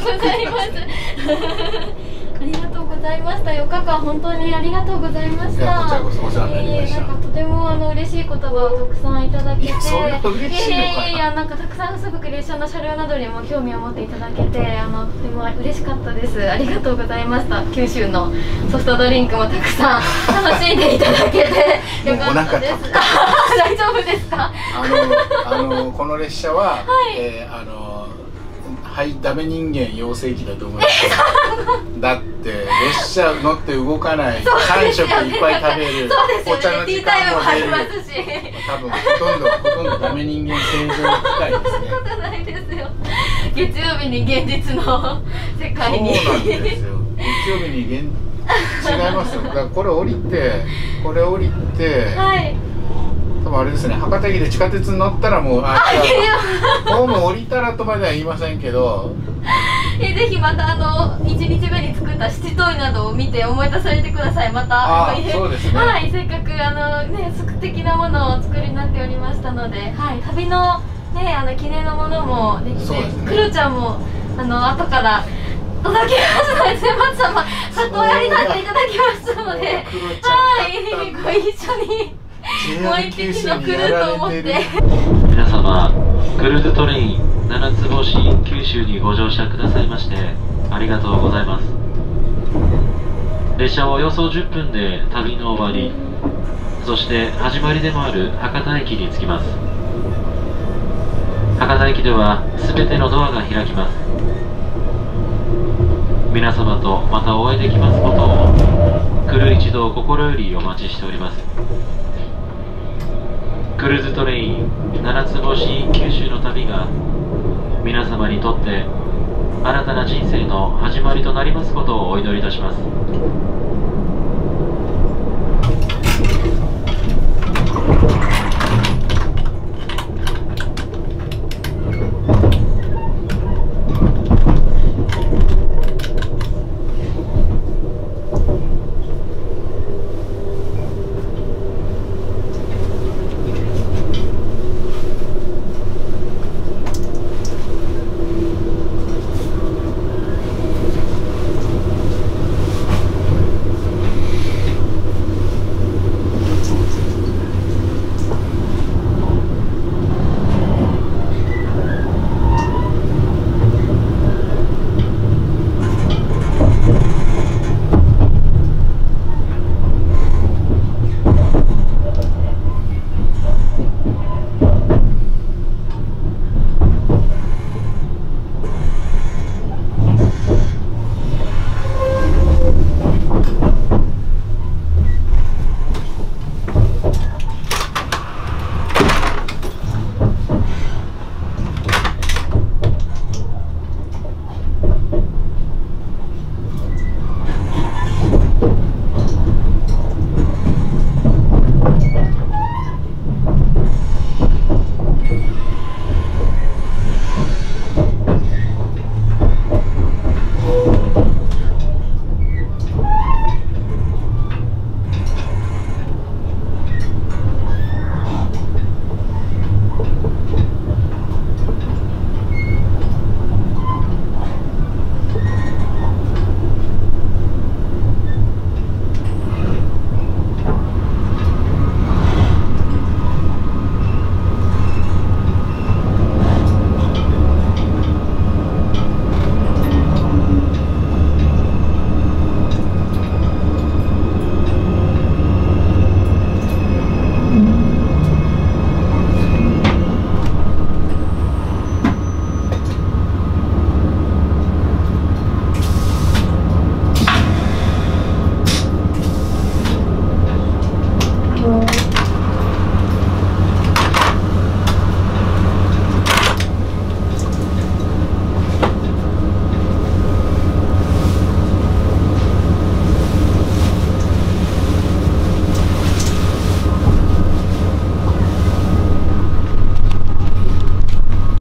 ざいます。ありがとうございました。4日間本当にありがとうございました。 こちらこそお世話になりました。 なんかとても嬉しい言葉をたくさんいただけて、 それは嬉しいのかな。 なんかたくさんすごく列車の車両などにも興味を持っていただけて、とても嬉しかったです。ありがとうございました。九州のソフトドリンクもたくさん楽しんでいただけてよかったです。大丈夫ですか？ この列車は、はい、ダメ人間養成記だと思います。だって列車乗って動かない、3食いっぱい食べる、お茶の時間も出る、多分ほとんどダメ人間生存機会ですね。 そんなことないですよ。月曜日に現実の世界に。 そうなんですよ。月曜日に違いますよ。だからこれ降りて、はい。多分あれですね、博多駅で地下鉄に乗ったらもう、ホーム降りたらとまでは言いませんけど、 ぜひまた1日目に作った七島などを見て思い出されてください。またそうですね。 はい、せっかく素敵なものをお作りになっておりましたので、はい、旅の記念のものもできて、クロちゃんも後から届けました。松様里親になっていただきましたので、はい、ご一緒に。もう一匹のクルーと思って。 皆様、クルーズトレイン七つ星九州にご乗車くださいましてありがとうございます。列車はおよそ10分で旅の終わり、そして始まりでもある博多駅に着きます。博多駅では全てのドアが開きます。皆様とまたお会いできますことをクルー一同心よりお待ちしております。クルーズトレイン七つ星九州の旅が皆様にとって新たな人生の始まりとなりますことをお祈りいたします。